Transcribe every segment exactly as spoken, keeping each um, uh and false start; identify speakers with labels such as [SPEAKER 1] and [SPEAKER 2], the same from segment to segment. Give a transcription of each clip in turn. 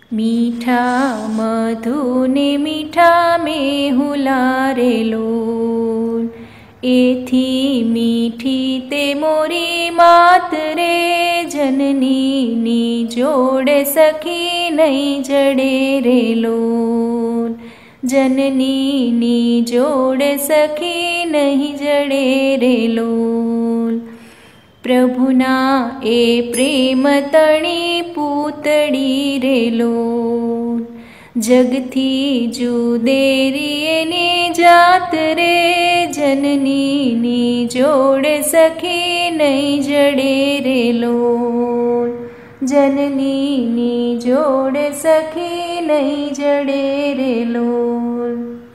[SPEAKER 1] मीठा मधुने मीठा मेहुला रे लोल, एथी मीठी ते मोरी मात रे, जननी नी जोड़े सखी नहीं जड़े रे लोल, जननी नी जोड़े सखी नहीं जड़े रे लोल। प्रभुना ए प्रेम तणी पूतड़ी रे लोल, जगथी जुदेरी एनी जात रे, जननी नी जोड़े सखी नहीं जड़े रे लोल, जननी नी जोड़े सखी नहीं जड़े रे लोल।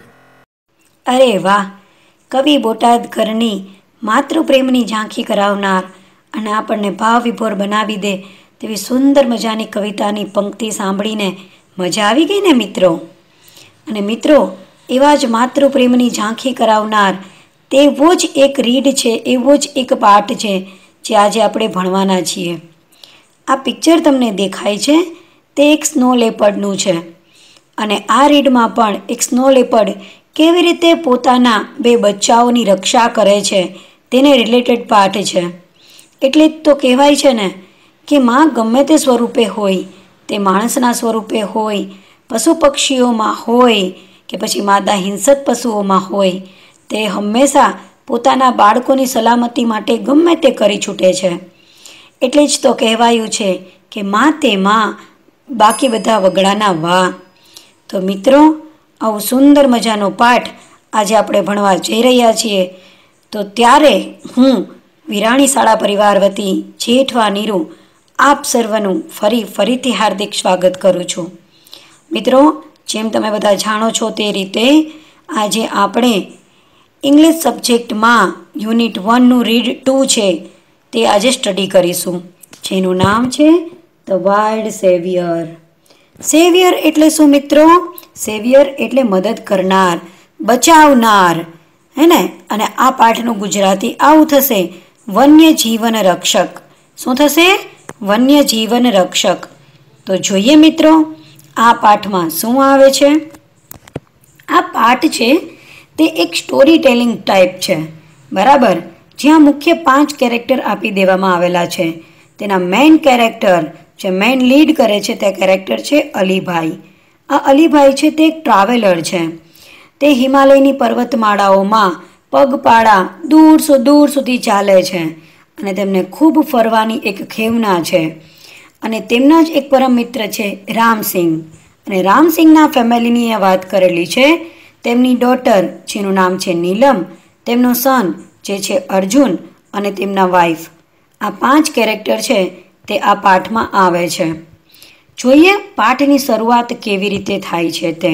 [SPEAKER 2] अरे वाह! कवि बोटादकરની માતૃપ્રેમની ઝાંખી કરાવનાર અને આપણને ભાવ વિભોર બનાવી દે તેવી સુંદર મજાની કવિતાની પંક્તિ સાંભળીને મજા આવી ગઈ ને મિત્રો? અને મિત્રો, એવા જ માતૃપ્રેમની ઝાંખી કરાવનાર તેવો જ એક રીડ છે, એવો જ એક પાઠ છે જે આજે આપણે ભણવાના છીએ. આ પિક્ચર તમને દેખાય છે તે એક સ્નો લેપર્ડનું છે અને આ રીડમાં પણ એક સ્નો લેપર્ડ કેવી રીતે પોતાના બે બચ્ચાઓની રક્ષા કરે છે તેને રિલેટેડ પાઠ છે. એટલે જ તો કહેવાય છે ને કે માં ગમે તે સ્વરૂપે હોય, તે માણસના સ્વરૂપે હોય, પશુ પક્ષીઓમાં હોય કે પછી માદા હિંસક પશુઓમાં હોય, તે હંમેશા પોતાના બાળકોની સલામતી માટે ગમે તે કરી છૂટે છે. એટલે જ તો કહેવાયું છે કે માં તે માં, બાકી બધા વગડાના વાહ. તો મિત્રો, આવો સુંદર મજાનો પાઠ આજે આપણે ભણવા જઈ રહ્યા છીએ. તો ત્યારે હું વિરાણી શાળા પરિવાર વતી જેઠવા નીરુ આપ સર્વનું ફરી ફરીથી હાર્દિક સ્વાગત કરું છું. મિત્રો, જેમ તમે બધા જાણો છો તે રીતે આજે આપણે ઇંગ્લિશ સબ્જેક્ટમાં યુનિટ વનનું રીડ ટુ છે તે આજે સ્ટડી કરીશું, જેનું નામ છે ધ વાઇલ્ડ સેવિયર. સેવિયર એટલે શું મિત્રો? સેવિયર એટલે મદદ કરનાર, બચાવનાર, હે ને? અને આ પાઠનું ગુજરાતી આવું થશે, વન્ય જીવન રક્ષક. શું થશે? વન્ય જીવન રક્ષક. તો જોઈએ મિત્રો આ પાઠમાં શું આવે છે. આ પાઠ છે તે એક સ્ટોરી ટેલિંગ ટાઈપ છે, બરાબર, જ્યાં મુખ્ય પાંચ કેરેક્ટર આપી દેવામાં આવેલા છે. તેના મેઇન કેરેક્ટર, જે મેઇન લીડ કરે છે તે કેરેક્ટર છે અલીભાઈ. આ અલીભાઈ છે તે એક ટ્રાવેલર છે. તે હિમાલયની પર્વતમાળાઓમાં પગપાળા દૂર દૂર સુધી ચાલે છે અને તેમને ખૂબ ફરવાની એક ખેવના છે. અને તેમના જ એક પરમ મિત્ર છે રામસિંગ. અને રામસિંગના ફેમિલીની વાત કરેલી છે. તેમની ડોટર જેનું નામ છે નીલમ, તેમનો સન જે છે અર્જુન અને તેમના વાઈફ. આ પાંચ કેરેક્ટર છે તે આ પાઠમાં આવે છે. જોઈએ પાઠની શરૂઆત કેવી રીતે થાય છે તે.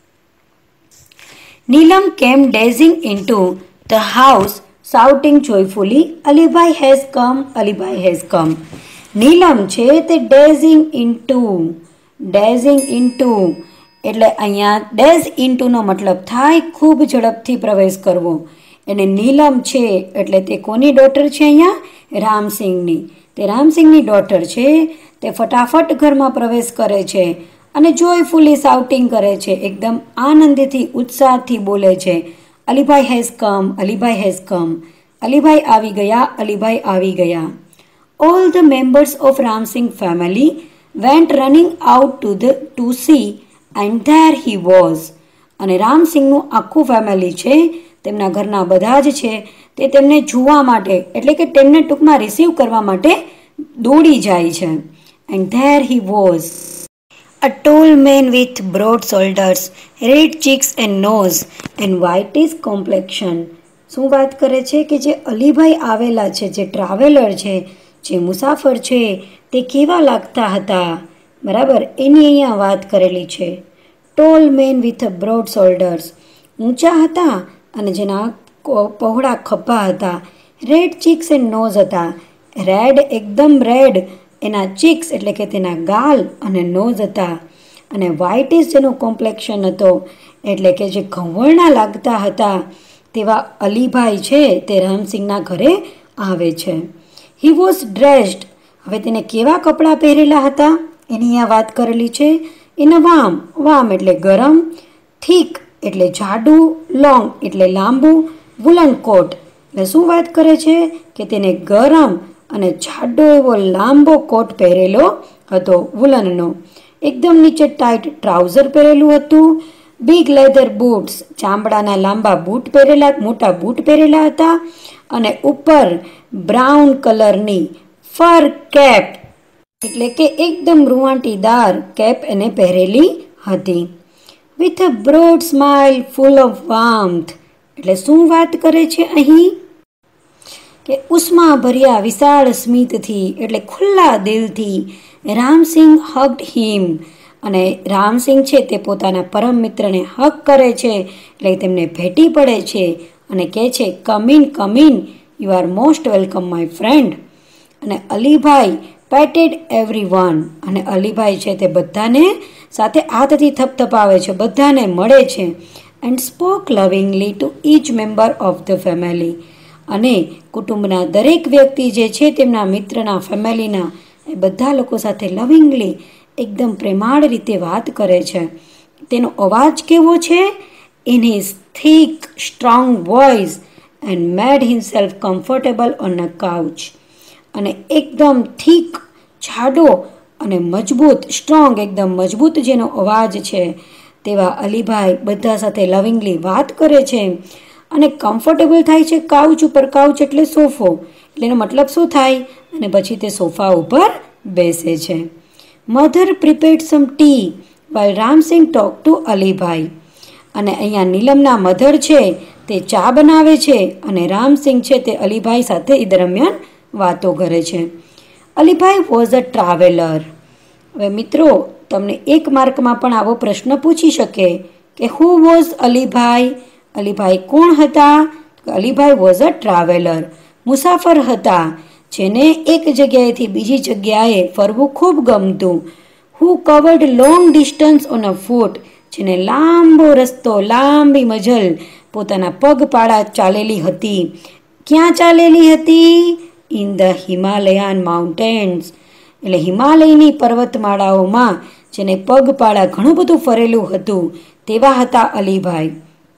[SPEAKER 2] Neelam came dashing into the house shouting joyfully, Alibhai has come, Alibhai has come. Neelam છે તે ડેઝિંગ ઇન્ટુ, ડેઝિંગ ઇન્ટુ એટલે અહીંયા ડેઝ ઇન્ટુનો મતલબ થાય ખૂબ ઝડપથી પ્રવેશ કરવો. અને નીલમ છે એટલે તે કોની ડોટર છે? અહીંયા રામસિંગની. તે રામસિંગની ડોટર છે. તે ફટાફટ ઘરમાં પ્રવેશ કરે છે અને જોયફુલી શાઉટિંગ કરે છે, એકદમ આનંદથી ઉત્સાહથી બોલે છે, Alibhai has come, Alibhai has come, Alibhai આવી ગયા, અલીભાઈ આવી ગયા. All the members of Ramsingh family went running out to the to see and there he was. અને રામસિંગનું આખું ફેમિલી છે, તેમના ઘરના બધા જ છે, તે તેમને જોવા માટે એટલે કે તેમને ટૂંકમાં રિસીવ કરવા માટે દોડી જાય છે. And there he was a tall man with broad shoulders, red cheeks and nose and whitish complexion. શું વાત કરે છે કે જે અલીભાઈ આવેલા છે, જે ટ્રાવેલર છે, જે મુસાફર છે, તે કેવા લાગતા હતા, બરાબર, એની અહીંયા વાત કરેલી છે. Tall man with broad shoulders, ઊંચા હતા અને જેના પહોળા ખભા હતા. રેડ ચીક્સ એન્ડ નોઝ હતા, રેડ એકદમ રેડ એના ચીક્સ એટલે કે તેના ગાલ અને નોઝ હતા. અને વ્હાઇટિશ જેનો કોમ્પ્લેક્શન હતો એટલે કે જે ઘવળના લાગતા હતા તેવા અલીભાઈ છે તે રામસિંગના ઘરે આવે છે. હી વોઝ ડ્રેસ્ડ, હવે તેને કેવા કપડાં પહેરેલા હતા એની આ વાત કરેલી છે ઇન અ વાર્મ, વાર્મ એટલે ગરમ, થીક એટલે જાડું, લોંગ એટલે લાંબુ, વુલન કોટ એટલે શું વાત કરે છે કે તેને ગરમ અને જાડો એવો લાંબો કોટ પહેરેલો હતો વુલનનો. એકદમ નીચે ટાઈટ ટ્રાઉઝર પહેરેલું હતું. બિગ લેધર બૂટ્સ, ચામડાના લાંબા બૂટ પહેરેલા, મોટા બૂટ પહેરેલા હતા. અને ઉપર બ્રાઉન કલરની ફર કેપ એટલે કે એકદમ રૂંવાટીદાર કેપ એને પહેરેલી હતી. With a broad smile full of warmth એટલે શું વાત કરે છે અહીં કે ઉષ્મા ભર્યા વિશાળ સ્મિતથી એટલે ખુલ્લા દિલથી રામસિંહ હગ્ડ હિમ અને રામસિંહ છે તે પોતાના પરમ મિત્રને હગ કરે છે એટલે તેમને ભેટી પડે છે અને કહે છે comin comin you are most welcome my friend. અને અલીભાઈ પેટેડ એવરી વન અને અલીભાઈ છે તે બધાને સાથે હાથથી થપથપાવે છે, બધાને મળે છે. And spoke lovingly to each member of the family અને કુટુંબના દરેક વ્યક્તિ જે છે તેમના મિત્રના ફેમિલીના એ બધા લોકો સાથે લવિંગલી એકદમ પ્રેમાળ રીતે વાત કરે છે. તેનો અવાજ કેવો છે? In his thick strong voice and made himself comfortable on a couch અને એકદમ થીક જાડો અને મજબૂત સ્ટ્રોંગ એકદમ મજબૂત જેનો અવાજ છે તેવા અલીભાઈ બધા સાથે લવિંગલી વાત કરે છે અને કમ્ફર્ટેબલ થાય છે કાઉચ ઉપર. કાઉચ એટલે સોફો એટલે એનો મતલબ શું થાય અને પછી તે સોફા ઉપર બેસે છે. Mother prepared some tea while Ramsingh talk to Alibhai અને અહીંયા નીલમના મધર છે તે ચા બનાવે છે અને રામસિંહ છે તે અલીભાઈ સાથે એ દરમિયાન વાતો કરે છે. Alibhai was a traveller. હવે મિત્રો તમને એક માર્કમાં પણ આવો પ્રશ્ન પૂછી શકે કે હુ વોઝ અલીભાઈ? અલીભાઈ કોણ હતા? અલીભાઈ વોઝ અ ટ્રાવેલર, મુસાફર હતા જેને એક જગ્યાએથી બીજી જગ્યાએ ફરવું ખૂબ ગમતું. Who covered long distance on a foot, જેને લાંબો રસ્તો લાંબી મજલ પોતાના પગપાળા ચાલેલી હતી. ક્યાં ચાલેલી હતી? ઇન ધ હિમાલયન માઉન્ટેન્સ એટલે હિમાલયની પર્વતમાળાઓમાં જેને પગપાળા ઘણું બધું ફરેલું હતું તેવા હતા અલીભાઈ.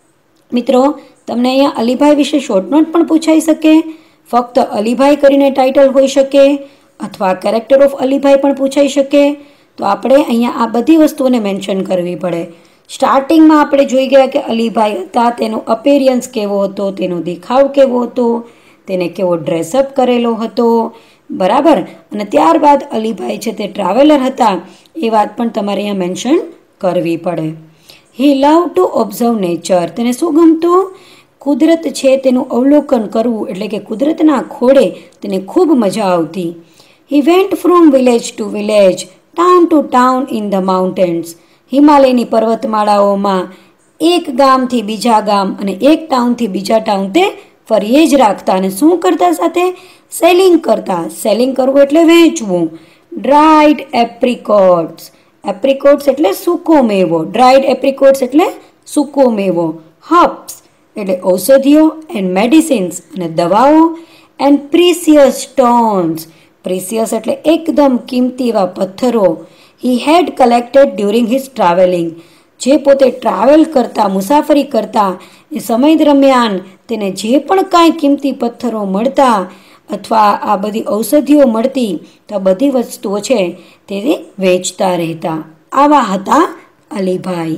[SPEAKER 2] મિત્રો તમને અહીંયા અલીભાઈ વિશે શોર્ટ નોટ પણ પૂછાઈ શકે. ફક્ત અલીભાઈ કરીને ટાઇટલ હોઈ શકે અથવા કેરેક્ટર ઓફ અલીભાઈ પણ પૂછાઈ શકે. તો આપણે અહીંયા આ બધી વસ્તુઓને મેન્શન કરવી પડે. સ્ટાર્ટિંગમાં આપણે જોઈ ગયા કે અલીભાઈ હતા, તેનો અપેરિયન્સ કેવો હતો, તેનો દેખાવ કેવો હતો, તેને કેવો ડ્રેસઅપ કરેલો હતો, બરાબર. અને ત્યારબાદ અલીભાઈ છે તે ટ્રાવેલર હતા એ વાત પણ તમારે અહીંયા મેન્શન કરવી પડે. He love to observe nature, તેને શું ગમતું? કુદરત છે તેનું અવલોકન કરવું એટલે કે કુદરતના ખોળે તેને ખૂબ મજા આવતી. He went from village to village, town to town in the mountains, હિમાલયની પર્વતમાળાઓમાં એક ગામથી બીજા ગામ અને એક ટાઉનથી બીજા ટાઉન તે ફરીએ જ રાખતા. અને શું કરતા સાથે? સેલિંગ કરતા. સેલિંગ કરવું એટલે વેચવું. ડ્રાઈડ એપ્રિકોટ્સ, એપ્રિકોટ્સ એટલે સૂકો મેવો, ડ્રાઈડ એપ્રિકોટ્સ એટલે સૂકો મેવો. હર્બ્સ એટલે ઔષધિઓ એન્ડ મેડિસિન્સ અને દવાઓ. એન્ડ પ્રીસિયસ સ્ટોન્સ, પ્રીસિયસ એટલે એકદમ કિંમતી એવા પથ્થરો. He had collected during his travelling, જે પોતે ટ્રાવેલ કરતા મુસાફરી કરતા એ સમય દરમિયાન તેને જે પણ કાંઈ કિંમતી પથ્થરો મળતા અથવા આ બધી ઔષધિઓ મળતી તો આ બધી વસ્તુઓ છે તે વેચતા રહેતા. આવા હતા અલીભાઈ.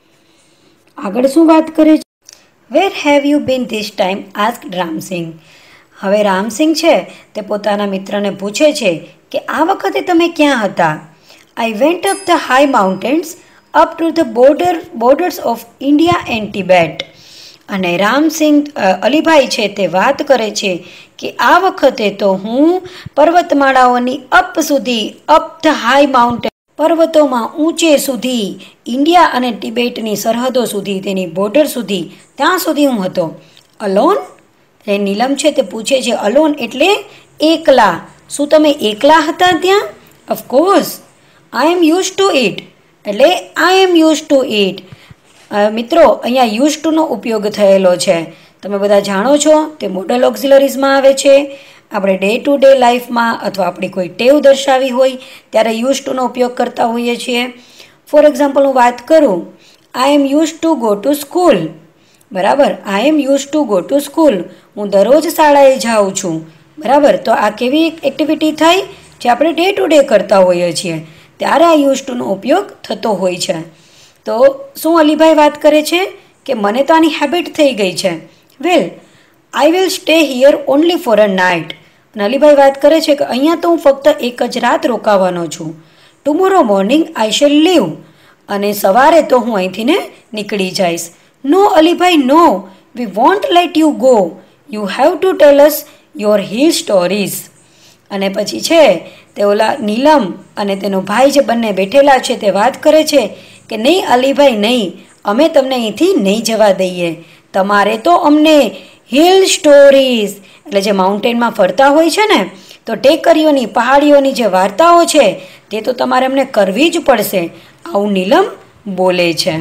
[SPEAKER 2] આગળ શું વાત કરે છે? Where have you been this time? Asked Ramsingh. હવે રામસિંહ છે તે પોતાના મિત્રને પૂછે છે કે આ વખતે તમે ક્યાં હતા? I went up the high mountains up to the border borders of India and Tibet. અને રામસિંહ અલીભાઈ છે તે વાત કરે છે કે આ વખતે તો હું પર્વતમાળાઓની અપ સુધી, અપ ધ હાઈ માઉન્ટેન, પર્વતોમાં ઊંચે સુધી, ઇન્ડિયા અને ટિબેટની સરહદો સુધી, તેની બોર્ડર સુધી, ત્યાં સુધી હું હતો. અલોન? એ નીલમ છે તે પૂછે છે અલોન એટલે એકલા. શું તમે એકલા હતા ત્યાં? Of course I am use to it એટલે I am use to it. મિત્રો અહીંયા યુઝ ટુનો ઉપયોગ થયેલો છે. તમે બધા જાણો છો તે મોડલ ઓક્ઝિલરીઝમાં આવે છે. આપણે ડે ટુ ડે લાઈફમાં અથવા આપણી કોઈ ટેવ દર્શાવી હોય ત્યારે યુઝ ટુનો ઉપયોગ કરતા હોઈએ છીએ. ફોર એક્ઝામ્પલ હું વાત કરું, I am use to go to school. બરાબર, I am use to go to school. હું દરરોજ શાળાએ જાઉં છું. બરાબર, તો આ કેવી એક્ટિવિટી થઈ જે આપણે ડે ટુ ડે કરતા હોઈએ છીએ, ત્યારે આ યુઝ ટુનો ઉપયોગ થતો હોય છે. તો શું અલીભાઈ વાત કરે છે કે મને તો આની હેબિટ થઈ ગઈ છે. Well, I will stay here only for a night. અને અલીભાઈ વાત કરે છે કે અહીંયા તો હું ફક્ત એક જ રાત રોકાવાનો છું. Tomorrow morning I shall leave. અને સવારે તો હું અહીંથી ને નીકળી જઈશ. No Alibhai, no, we won't let you go. You have to tell us your hill stories. અને પછી છે તે ઓલા નીલમ અને તેનો ભાઈ જે બંને બેઠેલા છે તે વાત કરે છે કે નહીં અલીભાઈ નહીં, અમે તમને અહીંથી નહીં જવા દઈએ. તમારે તો અમને હિલ સ્ટોરીઝ એટલે જે માઉન્ટેનમાં ફરતા હોય છે ને, તો ટેકરીઓની પહાડીઓની જે વાર્તાઓ છે તે તો તમારે અમને કરવી જ પડશે. આવું નીલમ બોલે છે.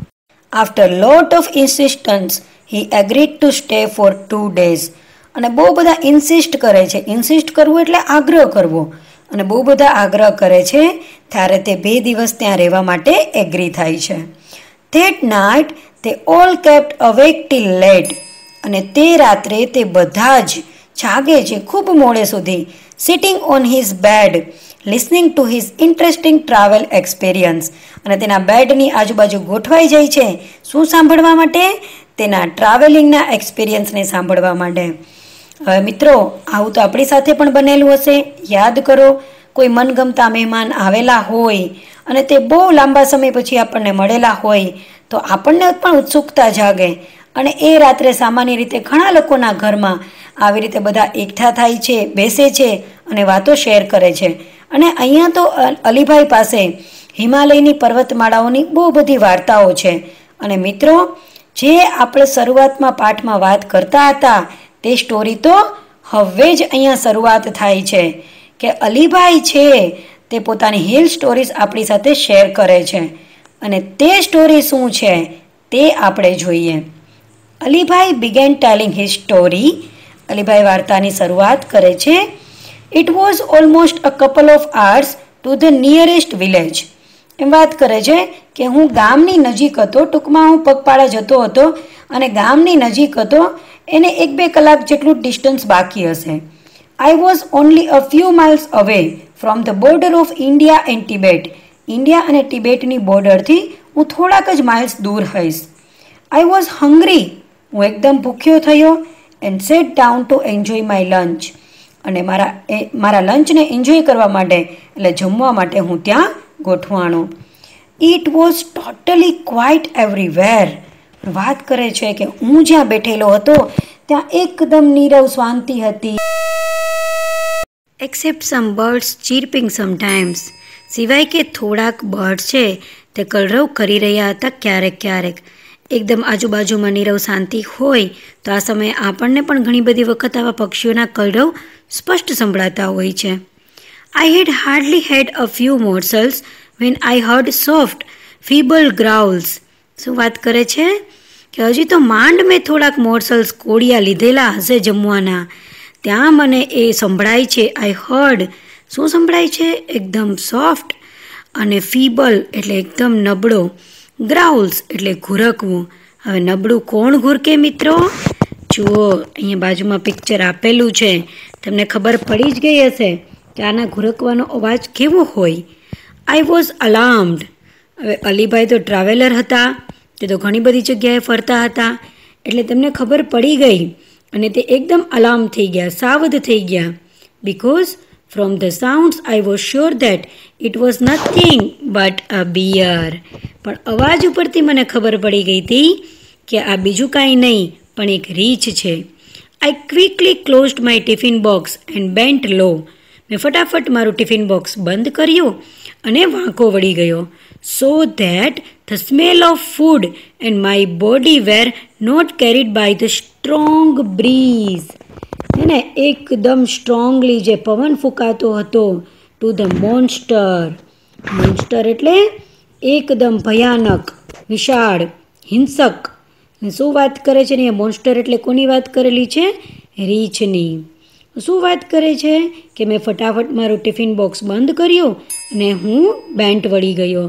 [SPEAKER 2] After lot of insistence he agreed to stay for two days. અને બહુ બધા ઇન્સિસ્ટ કરે છે. ઇન્સિસ્ટ કરવું એટલે આગ્રહ કરવો. અને બહુ બધા આગ્રહ કરે છે ત્યારે તે બે દિવસ ત્યાં રહેવા માટે એગ્રી થાય છે. That night they all kept awake till late. અને તે રાત્રે તે બધા જ જાગે છે ખૂબ મોડે સુધી. Sitting on his bed listening to his interesting travel experience. અને તેના બેડની આજુબાજુ ગોઠવાઈ જાય છે. શું સાંભળવા માટે? તેના ટ્રાવેલિંગના એક્સપિરિયન્સને સાંભળવા માટે. હવે મિત્રો, આવું તો આપણી સાથે પણ બનેલું હશે. યાદ કરો, કોઈ મનગમતા મહેમાન આવેલા હોય અને તે બહુ લાંબા સમય પછી આપણને મળેલા હોય તો આપણને પણ ઉત્સુકતા જાગે. અને એ રાત્રે સામાન્ય રીતે ઘણા લોકોના ઘરમાં આવી રીતે બધા એકઠા થાય છે, બેસે છે અને વાતો શેર કરે છે. અને અહીંયા તો અલીભાઈ પાસે હિમાલયની પર્વતમાળાઓની બહુ બધી વાર્તાઓ છે. અને મિત્રો, જે આપણે શરૂઆતમાં પાઠમાં વાત કરતા હતા તે સ્ટોરી તો હવે જ અહીંયા શરૂઆત થાય છે કે અલીભાઈ છે તે પોતાની હિલ સ્ટોરીઝ આપણી સાથે શેર કરે છે. અને તે સ્ટોરી શું છે તે આપણે જોઈએ. Alibhai began telling his story. Alibhai વાર્તાની શરૂઆત કરે છે. It was almost a couple of hours to the nearest village. એમ વાત કરે છે કે હું ગામની નજીક હતો. ટૂંકમાં હું પગપાળા જતો હતો અને ગામની નજીક હતો. એને એક બે કલાક જેટલું ડિસ્ટન્સ બાકી હશે. I was only a few miles away from the border of India and Tibet. India અને ટિબેટની બોર્ડરથી હું થોડાક જ માઇલ્સ દૂર હઈશ. I was hungry. હું એકદમ ભૂખ્યો થયો. And sat down to enjoy my lunch. અને મારા એ મારા લંચને એન્જોય કરવા માટે એટલે જમવા માટે હું ત્યાં ગોઠવાણો. It was totally quiet everywhere. વાત કરે છે કે હું જ્યાં બેઠેલો હતો ત્યાં એકદમ નીરવ શાંતિ હતી. Except some birds chirping sometimes. સિવાય કે થોડાક બર્ડ છે તે કલરવ કરી રહ્યા હતા ક્યારેક ક્યારેક. એકદમ આજુબાજુમાં નીરવ શાંતિ હોય તો આ સમયે આપણને પણ ઘણી બધી વખત આવા પક્ષીઓના કલરવ સ્પષ્ટ સંભળાતા હોય છે. I had hardly had a few morsels when I heard soft feeble growls. શું વાત કરે છે કે હજી તો માંડ મેં થોડાક મોર્સલ્સ કોળિયા લીધેલા હશે જમવાના, ત્યાં મને એ સંભળાય છે. આઈ હર્ડ, શું સંભળાય છે? એકદમ સોફ્ટ અને ફીબલ એટલે એકદમ નબળો, ગ્રાઉલ્સ એટલે ઘુરકવું. હવે નબળું કોણ ઘુરકે મિત્રો? જુઓ, અહીંયા બાજુમાં પિક્ચર આપેલું છે, તમને ખબર પડી જ ગઈ હશે કે આના ઘુરકવાનો અવાજ કેવો હોય. I was alarmed. હવે અલીભાઈ તો ટ્રાવેલર હતા, તે તો ઘણી બધી જગ્યાએ ફરતા હતા એટલે તેમને ખબર પડી ગઈ અને તે એકદમ અલાર્મ થઈ ગયા, સાવધ થઈ ગયા. Because from the sounds I was sure that it was nothing but a bear. પણ અવાજ ઉપરથી મને ખબર પડી ગઈ હતી કે આ બીજું કાંઈ નહીં પણ એક રીંછ છે. I quickly closed my tiffin box and bent low. મેં ફટાફટ મારું ટિફિન બોક્સ બંધ કર્યું અને વાંકો વળી ગયો. So that the smell of food and my body were not carried by the strong breeze. એને એકદમ સ્ટ્રોંગલી જે પવન ફૂંકાતો હતો ટુ ધ મોન્સ્ટર. મોન્સ્ટર એટલે એકદમ ભયાનક, વિશાળ, હિંસક. ને શું વાત કરે છે ને? મોન્સ્ટર એટલે કોની વાત કરેલી છે? રીંછની. શું વાત કરે છે કે મેં ફટાફટ મારું ટિફિન બોક્સ બંધ કર્યું અને હું બેન્ટ વળી ગયો.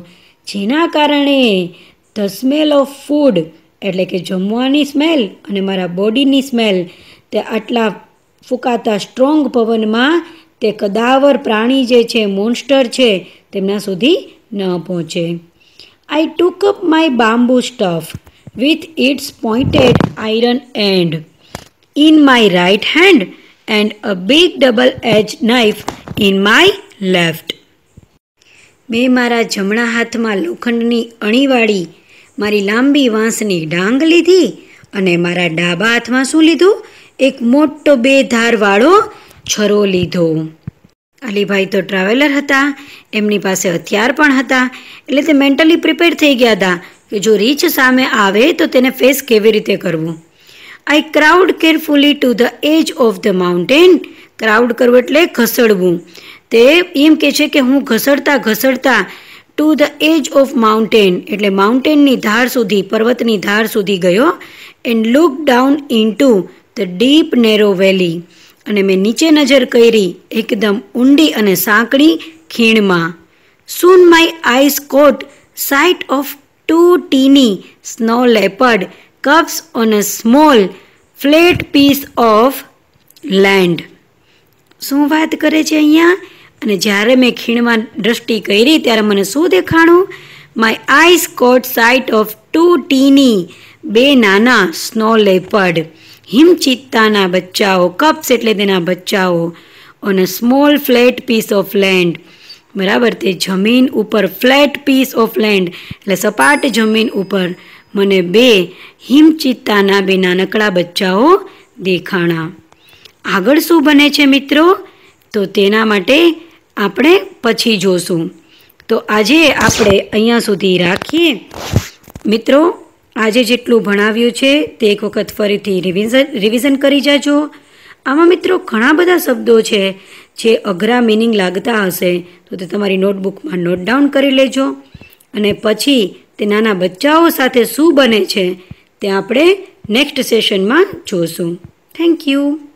[SPEAKER 2] જેના કારણે ધ સ્મેલ ઓફ ફૂડ એટલે કે જમવાની સ્મેલ અને મારા બોડીની સ્મેલ તે આટલા ફૂંકાતા સ્ટ્રોંગ પવનમાં તે કદાવર પ્રાણી જે છે, મોન્સ્ટર છે, તેમના સુધી ન પહોંચે. I took up my bamboo staff with its pointed iron and in my right hand and a big double edge knife in my left. મેં મારા જમણા હાથમાં લોખંડની અણીવાળી મારી લાંબી વાંસની ડાંગ લીધી અને મારા ડાબા હાથમાં શું લીધું? એક મોટો બે ધારવાળો છરો લીધો. અલીભાઈ તો ટ્રાવેલર હતા, એમની પાસે હથિયાર પણ હતા, એટલે તે મેન્ટલી પ્રિપેર થઈ ગયા હતા કે જો રીછ સામે આવે તો તેને ફેસ કેવી રીતે કરવું. I crawled carefully to the edge of the mountain. Crawled કરવું એટલે ઘસડવું. તે એમ કે છે કે હું ઘસડતા ઘસડતા to the edge of mountain એટલે માઉન્ટેનની ધાર સુધી, પર્વતની ધાર સુધી ગયો. And look down into the deep narrow valley. અને મેં નીચે નજર કરી એકદમ ઊંડી અને સાંકડી ખીણમાં. Soon my eyes caught sight of two tiny snow leopard cubs on a small flat piece of land. શું વાત કરે છે અહીંયા? અને જ્યારે મેં ખીણમાં દ્રષ્ટિ કરી ત્યારે મને શું દેખાણું? My eyes caught sight of two tiny બે નાના સ્નો લેપર્ડ, હિમચિત્તાના બચ્ચાઓ, કપ્સ એટલે તેના બચ્ચાઓ, on a small flat piece of land. બરાબર, તે જમીન ઉપર ફ્લેટ પીસ ઓફ લેન્ડ એટલે સપાટ જમીન ઉપર મને બે હિમચિત્તાના બે નાનકડા બચ્ચાઓ દેખાણા. આગળ શું બને છે મિત્રો? તો તેના માટે આપણે પછી જોશું. તો આજે આપણે અહીંયા સુધી રાખીએ. મિત્રો, આજે જેટલું ભણાવ્યું છે તે એક વખત ફરીથી રિવિઝન રિવિઝન કરી જાજો. આમાં મિત્રો ઘણા બધા શબ્દો છે જે અઘરા મિનિંગ લાગતા હશે, તો તે તમારી નોટબુકમાં નોટ ડાઉન કરી લેજો. અને પછી તે નાના બચ્ચાઓ સાથે શું બને છે તે આપણે નેક્સ્ટ સેશનમાં જોશું. Thank you.